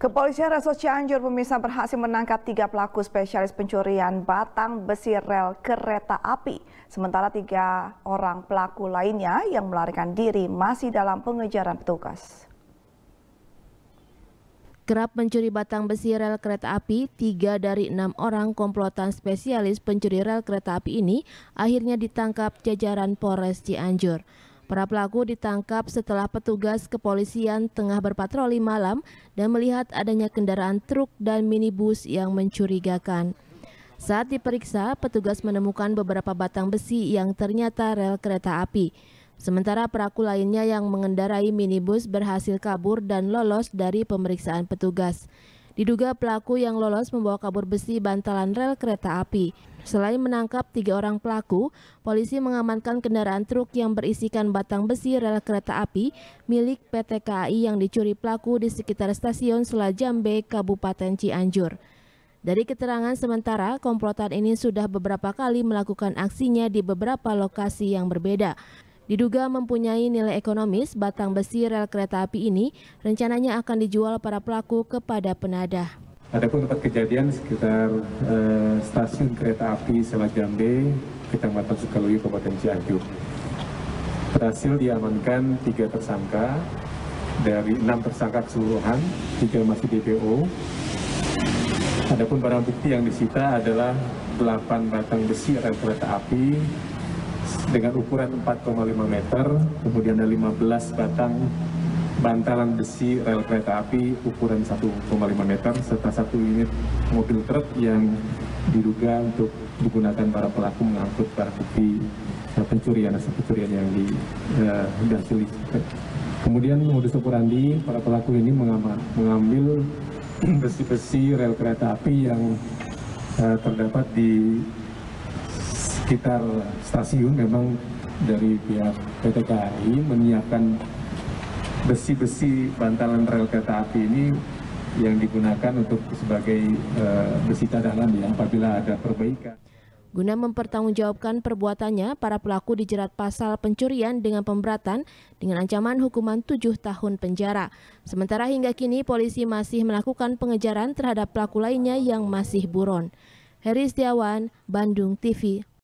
Kepolisian Resort Cianjur pemirsa berhasil menangkap 3 pelaku spesialis pencurian batang besi rel kereta api. Sementara 3 orang pelaku lainnya yang melarikan diri masih dalam pengejaran petugas. Kerap mencuri batang besi rel kereta api, 3 dari 6 orang komplotan spesialis pencuri rel kereta api ini akhirnya ditangkap jajaran Polres Cianjur. Para pelaku ditangkap setelah petugas kepolisian tengah berpatroli malam dan melihat adanya kendaraan truk dan minibus yang mencurigakan. Saat diperiksa, petugas menemukan beberapa batang besi yang ternyata rel kereta api. Sementara pelaku lainnya yang mengendarai minibus berhasil kabur dan lolos dari pemeriksaan petugas. Diduga pelaku yang lolos membawa kabur besi bantalan rel kereta api. Selain menangkap 3 orang pelaku, polisi mengamankan kendaraan truk yang berisikan batang besi rel kereta api milik PT KAI yang dicuri pelaku di sekitar stasiun Selajambe, Kabupaten Cianjur. Dari keterangan sementara, komplotan ini sudah beberapa kali melakukan aksinya di beberapa lokasi yang berbeda. Diduga mempunyai nilai ekonomis, batang besi rel kereta api ini rencananya akan dijual para pelaku kepada penadah. Adapun tempat kejadian sekitar stasiun kereta api Selajambe, Kecamatan Sukalui, Kabupaten Cianjur. Berhasil diamankan 3 tersangka dari 6 tersangka keseluruhan, 3 masih DPO. Adapun barang bukti yang disita adalah 8 batang besi rel kereta api dengan ukuran 4,5 meter, kemudian ada 15 batang bantalan besi rel kereta api ukuran 1,5 meter, serta 1 unit mobil truk yang diduga untuk digunakan para pelaku mengangkut barang bukti pencurian yang dihasili. Kemudian modus operandi para pelaku ini mengambil besi-besi rel kereta api yang terdapat di sekitar stasiun. Memang dari pihak PT KAI menyiapkan besi-besi bantalan rel kereta api ini yang digunakan untuk sebagai besi cadangan ya apabila ada perbaikan. Guna mempertanggungjawabkan perbuatannya, para pelaku dijerat pasal pencurian dengan pemberatan dengan ancaman hukuman 7 tahun penjara. Sementara hingga kini polisi masih melakukan pengejaran terhadap pelaku lainnya yang masih buron. Heri Setiawan, Bandung TV.